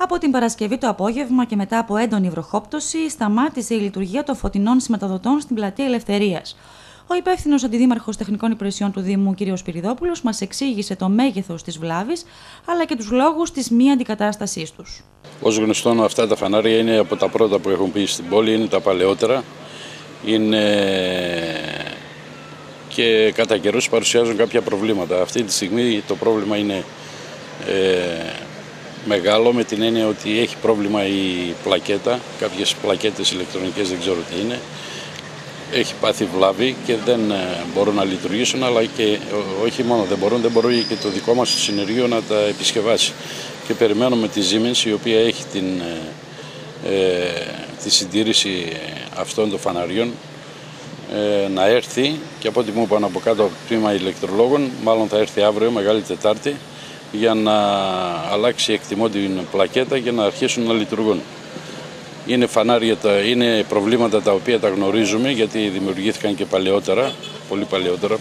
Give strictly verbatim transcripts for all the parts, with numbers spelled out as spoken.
Από την Παρασκευή το απόγευμα και μετά από έντονη βροχόπτωση, σταμάτησε η λειτουργία των φωτεινών σηματοδοτών στην Πλατεία Ελευθερίας. Ο υπεύθυνος αντιδήμαρχος τεχνικών υπηρεσιών του Δήμου, κ. Σπυριδόπουλος, μας εξήγησε το μέγεθος της βλάβης, αλλά και τους λόγους της μη αντικατάστασής τους. Ως γνωστόν, αυτά τα φανάρια είναι από τα πρώτα που έχουν πει στην πόλη, είναι τα παλαιότερα. Είναι και κατά καιρούς παρουσιάζουν κάποια προβλήματα. Αυτή τη στιγμή το πρόβλημα είναι ε, μεγάλο, με την έννοια ότι έχει πρόβλημα η πλακέτα, κάποιες πλακέτες ηλεκτρονικές δεν ξέρω τι είναι. Έχει πάθει βλάβη και δεν μπορούν να λειτουργήσουν, αλλά και όχι μόνο δεν μπορούν, δεν μπορεί και το δικό μας συνεργείο να τα επισκευάσει. Και περιμένουμε τη Siemens, η οποία έχει την, ε, τη συντήρηση αυτών των φαναριών, ε, να έρθει, και από ό,τι μου είπαν από κάτω από το τμήμα ηλεκτρολόγων, μάλλον θα έρθει αύριο, Μεγάλη Τετάρτη, για να αλλάξει εκτιμώ την πλακέτα και να αρχίσουν να λειτουργούν. Είναι φανάρια, είναι προβλήματα τα οποία τα γνωρίζουμε, γιατί δημιουργήθηκαν και παλαιότερα, πολύ παλαιότερα,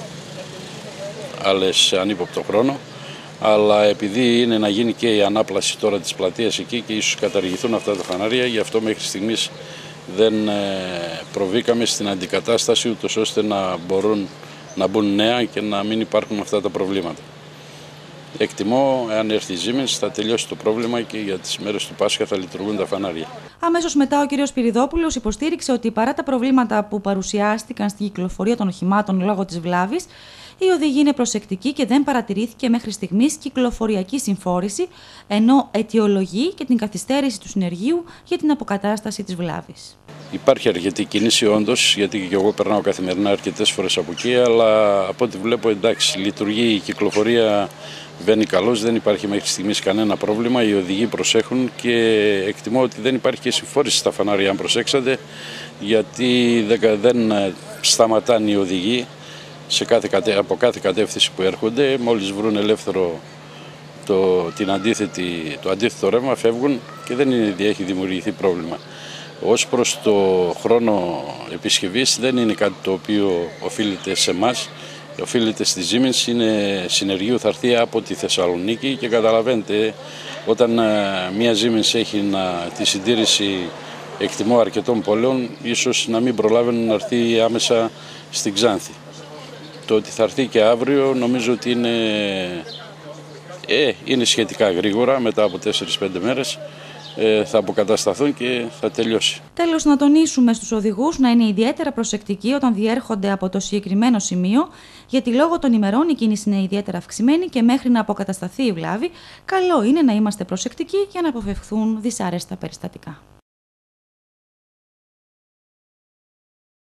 άλλες σε ανύποπτο χρόνο, αλλά επειδή είναι να γίνει και η ανάπλαση τώρα της πλατείας εκεί και ίσως καταργηθούν αυτά τα φανάρια, γι' αυτό μέχρι στιγμής δεν προβήκαμε στην αντικατάσταση, ούτως ώστε να μπορούν να μπουν νέα και να μην υπάρχουν αυτά τα προβλήματα. Εκτιμώ, εάν έρθει η Siemens, θα τελειώσει το πρόβλημα και για τις μέρες του Πάσχα θα λειτουργούν τα φανάρια. Αμέσως μετά, ο κ. Σπυριδόπουλος υποστήριξε ότι παρά τα προβλήματα που παρουσιάστηκαν στην κυκλοφορία των οχημάτων λόγω της βλάβης, η οδηγή είναι προσεκτική και δεν παρατηρήθηκε μέχρι στιγμής κυκλοφοριακή συμφόρηση, ενώ αιτιολογεί και την καθυστέρηση του συνεργείου για την αποκατάσταση της βλάβης. Υπάρχει αρκετή κίνηση όντως, γιατί και εγώ περνάω καθημερινά αρκετές φορές από εκεί, αλλά από ό,τι βλέπω, εντάξει, λειτουργεί η κυκλοφορία, βαίνει καλώς, δεν υπάρχει μέχρι στιγμής κανένα πρόβλημα, οι οδηγοί προσέχουν και εκτιμώ ότι δεν υπάρχει και συμφόρηση στα φανάρια, αν προσέξατε, γιατί δεν σταματάνε οι οδηγοί σε κάθε, από κάθε κατεύθυνση που έρχονται, μόλις βρουν ελεύθερο το, την αντίθετη, το αντίθετο ρεύμα φεύγουν και δεν είναι, έχει δημιουργηθεί πρόβλημα. Ως προς το χρόνο επισκευής δεν είναι κάτι το οποίο οφείλεται σε εμάς, οφείλεται στη Siemens, είναι συνεργείο, θα έρθει από τη Θεσσαλονίκη και καταλαβαίνετε, όταν μια Siemens έχει να, τη συντήρηση εκτιμώ αρκετών πόλεων, ίσως να μην προλάβουν να έρθει άμεσα στην Ξάνθη. Το ότι θα έρθει και αύριο νομίζω ότι είναι, ε, είναι σχετικά γρήγορα, μετά από τέσσερις πέντε μέρες ε, θα αποκατασταθούν και θα τελειώσει. Τέλος, να τονίσουμε στους οδηγούς να είναι ιδιαίτερα προσεκτικοί όταν διέρχονται από το συγκεκριμένο σημείο, γιατί λόγω των ημερών η κίνηση είναι ιδιαίτερα αυξημένη και μέχρι να αποκατασταθεί η βλάβη, καλό είναι να είμαστε προσεκτικοί για να αποφευχθούν δυσάρεστα περιστατικά.